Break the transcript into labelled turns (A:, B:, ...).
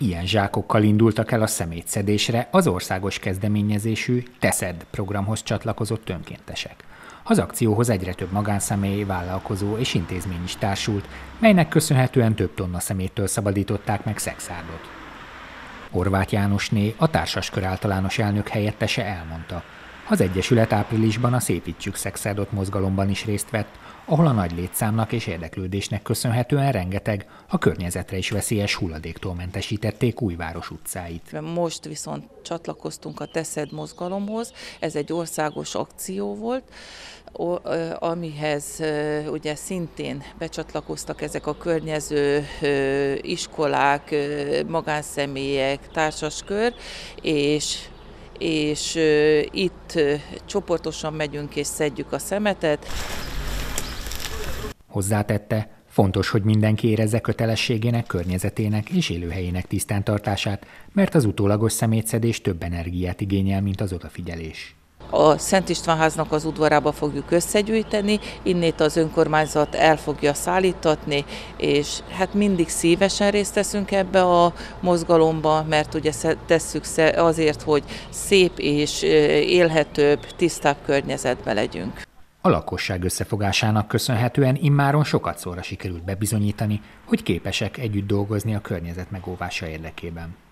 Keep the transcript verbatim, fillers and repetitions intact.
A: Ilyen zsákokkal indultak el a szemétszedésre az országos kezdeményezésű TESZED programhoz csatlakozott önkéntesek. Az akcióhoz egyre több magánszemély, vállalkozó és intézmény is társult, melynek köszönhetően több tonna szeméttől szabadították meg Szekszárdot. Horváth Jánosné, a Társaskör általános elnök helyettese elmondta, az Egyesület áprilisban a Szépítsük Szekszárdot mozgalomban is részt vett, ahol a nagy létszámnak és érdeklődésnek köszönhetően rengeteg, a környezetre is veszélyes hulladéktól mentesítették Újváros utcáit.
B: Most viszont csatlakoztunk a TESZED mozgalomhoz, ez egy országos akció volt, amihez ugye szintén becsatlakoztak ezek a környező iskolák, magánszemélyek, társaskör, és és itt csoportosan megyünk és szedjük a szemetet.
A: Hozzátette, fontos, hogy mindenki érezze kötelességének, környezetének és élőhelyének tisztántartását, mert az utólagos szemétszedés több energiát igényel, mint az odafigyelés.
B: A Szent István háznak az udvarába fogjuk összegyűjteni, innét az önkormányzat el fogja szállítatni, és hát mindig szívesen részt teszünk ebbe a mozgalomba, mert ugye tesszük azért, hogy szép és élhetőbb, tisztább környezetben legyünk.
A: A lakosság összefogásának köszönhetően immáron sokat szóra sikerült bebizonyítani, hogy képesek együtt dolgozni a környezet megóvása érdekében.